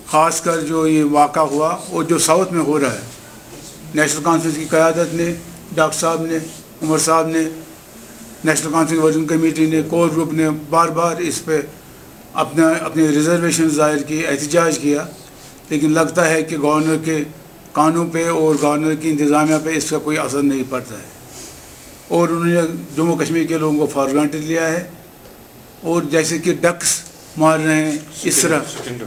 خاص کر جو یہ واقعہ ہوا اور جو ساؤتھ میں ہو رہا ہے، نیشنل کانفرنس کی قیادت نے، ڈاکٹر صاحب نے، عمر صاحب نے، نیشنل کانفرنس ورکنگ کمیٹی نے، کور گروپ نے بار بار اس پہ اپنے ریزرویشن ظاہر کی، احتجاج کیا، لیکن لگتا ہے کہ گورنر کے قانون پہ اور گورنر کی انتظامیہ پہ اس کا کوئی اثر نہیں پڑتا ہے، اور انہوں نے جموں کشمیر کے لوگوں کو فار گرانٹڈ لیا ہے، اور جیسے کہ ڈکس مار رہے ہیں اس طرح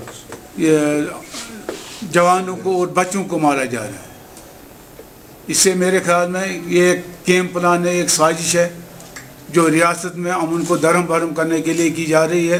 جوانوں کو اور بچوں کو مارا جا رہا ہے۔ اس سے میرے خیال میں یہ ایک گیم پلان ہے، ایک سازش ہے جو ریاست میں امن کو درہم برہم کرنے کے لیے کی جا رہی ہے۔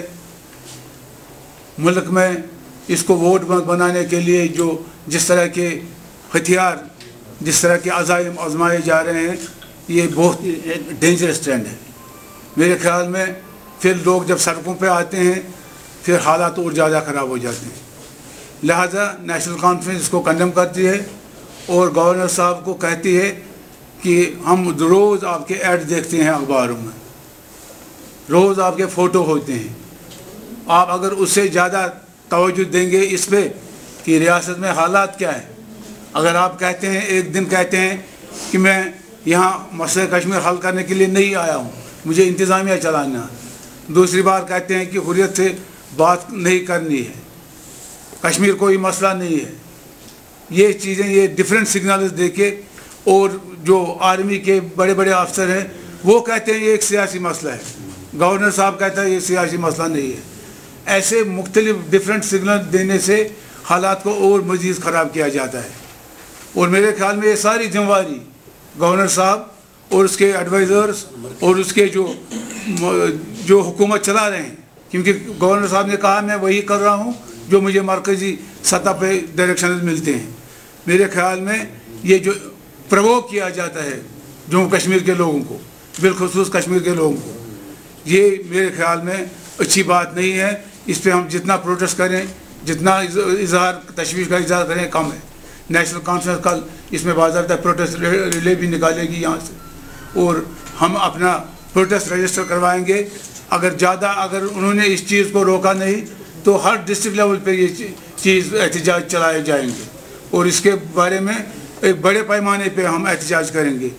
ملک میں اس کو ووٹ بنانے کے لیے جو جس طرح کے ہتھیار، جس طرح کے عزائم آزمائے جا رہے ہیں، یہ بہت ڈینجرس ٹرینڈ ہے۔ میرے خیال میں پھر لوگ جب سڑکوں پہ آتے ہیں پھر حالات اور زیادہ خراب ہو جاتے ہیں۔ لہذا نیشنل کانفرنس اس کو کنڈم کرتی ہے اور گورنر صاحب کو کہتی ہے کہ ہم روز آپ کے ایڈ دیکھتے ہیں اخباروں میں، روز آپ کے فوٹو ہوتے ہیں، آپ اگر اس سے زیادہ توجہ دیں گے اس پہ کہ ریاست میں حالات کیا ہے، اگر آپ کہتے ہیں ایک دن کہتے ہیں کہ میں یہاں مسئلہ کشمیر حل کرنے کے لیے نہیں آیا ہوں، مجھے انتظامیہ چلانا، دوسری بار کہتے ہیں کہ حریت سے بات نہیں کرنی ہے، کشمیر کوئی مسئلہ نہیں ہے، یہ چیزیں یہ ڈیفرنٹ سگنلز دے کے، اور جو آرمی کے بڑے بڑے افسر ہیں وہ کہتے ہیں یہ ایک سیاسی مسئلہ ہے، گورنر صاحب کہتا ہے یہ سیاسی مسئلہ نہیں ہے۔ ایسے مختلف ڈیفرنٹ سگنل دینے سے حالات کو اور مزید خراب کیا جاتا ہے، اور میرے خیال میں یہ ساری ذمہ گورنر صاحب اور اس کے ایڈوائزرز اور اس کے جو حکومت چلا رہے ہیں، کیونکہ گورنر صاحب نے کہا میں وہی کر رہا ہوں جو مجھے مرکزی سطح پہ ڈائریکشنز ملتے ہیں۔ میرے خیال میں یہ جو پرووک کیا جاتا ہے جموں کشمیر کے لوگوں کو، بالخصوص کشمیر کے لوگوں کو، یہ میرے خیال میں اچھی بات نہیں ہے۔ اس پہ ہم جتنا پروٹیسٹ کریں، جتنا اظہار تشویش کا اظہار کریں کم ہے۔ نیشنل کانفرنس کل اس میں باضابطہ پروٹیسٹ ریلے بھی نکالے گی یہاں سے، اور ہم اپنا پروٹیسٹ رجسٹر کروائیں گے۔ اگر انہوں نے اس چیز کو روکا نہیں تو ہر ڈسٹرکٹ لیول پہ یہ چیز احتجاج چلائے جائیں گے، اور اس کے بارے میں ایک بڑے پیمانے پہ ہم احتجاج کریں گے،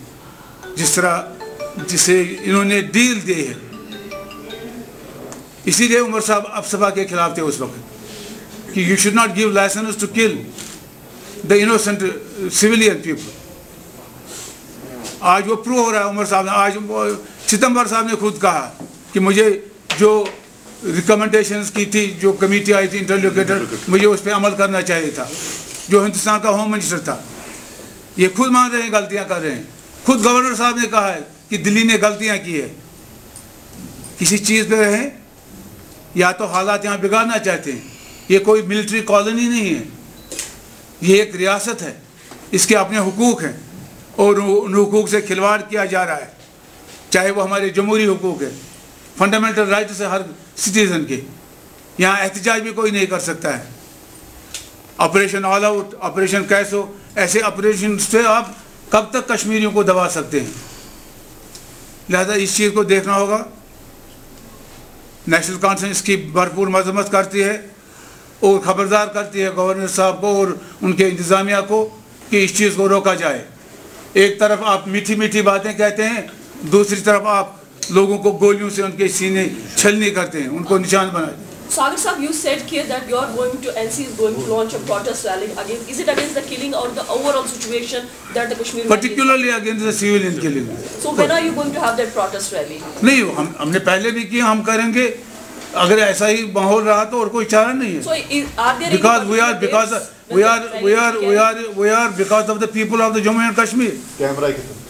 جسے انہوں نے ڈیل دی ہے۔ اسی لیے عمر صاحب افسفا کے خلاف تھے اس وقت کہ you should not give licence to kill the innocent civilian people. آج وہ پروو ہو رہا ہے عمر صاحب نے، آج ستمبر صاحب نے خود کہا کہ مجھے جو ریکمنڈیشنز کی تھی، جو کمیٹی آئی تھی انٹرلوکیٹر، مجھے اس پہ عمل کرنا چاہیے تھا، جو ہندوستان کا ہوم منسٹر تھا۔ یہ خود مان رہے ہیں غلطیاں کر رہے ہیں، خود گورنر صاحب نے کہا ہے کہ دلی نے غلطیاں کی ہے۔ کسی چیز پہ رہیں یا تو حالات یہاں بگاڑنا چاہتے ہیں، یہ کوئی ملٹری کالونی نہیں ہے، یہ ایک ریاست ہے، اس کے اپنے حقوق ہیں، اور ان حقوق سے کھلواڑ کیا جا رہا ہے، چاہے وہ ہمارے جمہوری حقوق ہے، فنڈامنٹل رائٹس ہے ہر سٹیزن کے۔ یہاں احتجاج بھی کوئی نہیں کر سکتا ہے۔ آپریشن آل آؤٹ، آپریشن کیسو، ایسے آپریشن سے آپ کب تک کشمیریوں کو دبا سکتے ہیں؟ لہذا اس چیز کو دیکھنا ہوگا۔ نیشنل کانفرنس کی بھرپور مذمت کرتی ہے اور خبردار کرتی ہے گورنر صاحب کو اور ان کے انتظامیہ کو کہ اس چیز کو روکا جائے۔ ایک طرف آپ میٹھی میٹھی باتیں کہتے ہیں، دوسری طرف آپ لوگوں کو گولیوں سے ان کے سینے چھلنی کرتے ہیں، ان کو نشان بناتے ہیں۔ Sagar sahab, you said here that you are going to, NC is going to launch a protest rally against, is it against the killing or the overall situation that the Kashmir particularly against the civilian killing? So when are you going to have that protest rally? نہیں، ہم نے پہلے بھی کیا، ہم کریں گے اگر ایسا ہی ماحول رہا تو، اور کوئی چارہ نہیں ہے۔ So are there because we are because of the people of the Jammu and Kashmir.